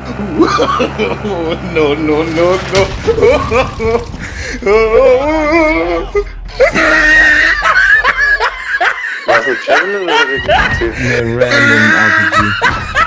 No, no, no, no. Was mit Channel oder Eine random RPG.